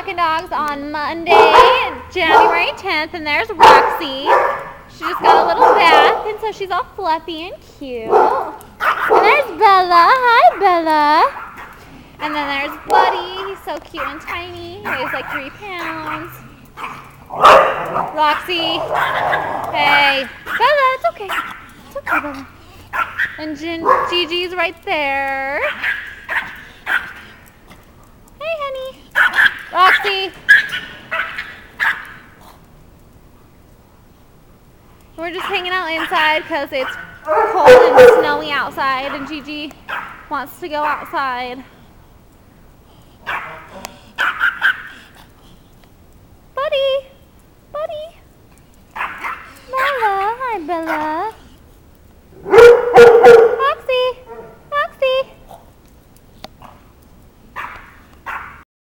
walking dogs on Monday, January 10th, and there's Roxy. She just got a little bath, and so she's all fluffy and cute. And there's Bella. Hi, Bella. And then there's Buddy. He's so cute and tiny. He weighs like 3 pounds. Roxy. Hey. Bella, it's okay. It's okay, Bella. And Gigi's right there. Hey, honey. Roxy. We're just hanging out inside because it's cold and snowy outside, and Gigi wants to go outside.